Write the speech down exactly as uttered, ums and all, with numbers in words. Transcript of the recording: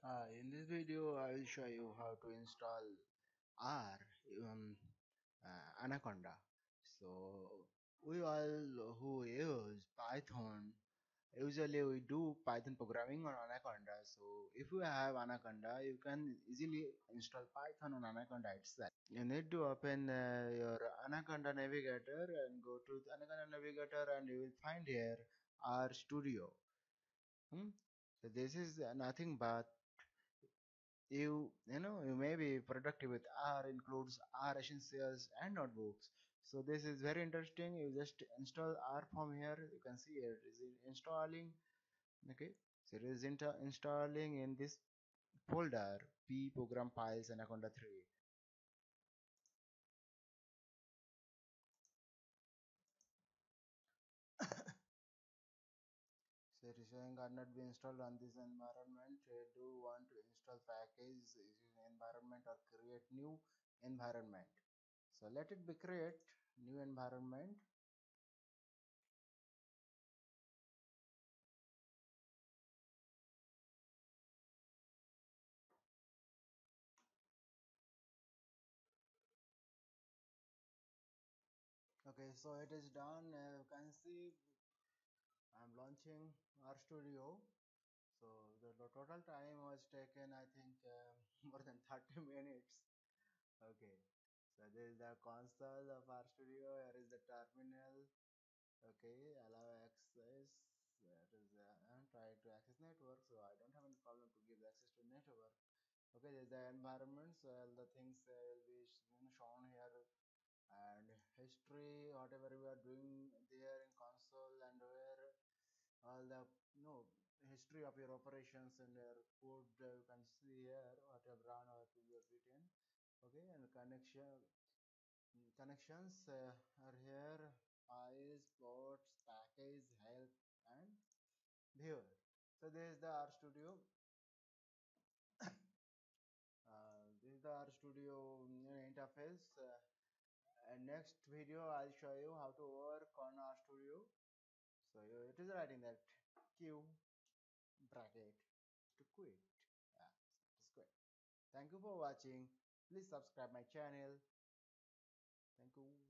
Uh, in this video, I will show you how to install R um, uh, Anaconda. So we all who use Python, usually we do Python programming on Anaconda. So if you have Anaconda, you can easily install Python on Anaconda itself. You need to open uh, your Anaconda Navigator and go to the Anaconda Navigator, and you will find here R Studio. Hmm? So this is uh, nothing but you you know you may be productive with R includes R essentials and notebooks. So this is very interesting. You just install R from here. You can see it is installing. Okay, so it is inter- installing in this folder P program files Anaconda three. So it is showing are not be installed on this environment. Uh, do you want to install package using environment or create new environment? So let it be create new environment. Okay, so it is done. Uh, you can see I'm launching RStudio. So the, the total time was taken, I think, um, more than thirty minutes. Okay, so this is the console of RStudio. Here is the terminal. Okay, allow access. That is uh, and try to access network. So I don't have any problem to give access to network. Okay, there's the environment. So all the things uh, will be shown here, and history, whatever you are doing there in console, and where all the no history of your operations and your code, uh, you can see here what you have run or what you have written. Okay, and connection connections uh, are here: files, ports, package, help, and viewer. So this is the RStudio. Uh, this is the RStudio interface. Uh, and next video I'll show you how to work on RStudio. So it is writing that Q bracket to quit. Yeah, just quit. Thank you for watching. Please subscribe my channel. Thank you.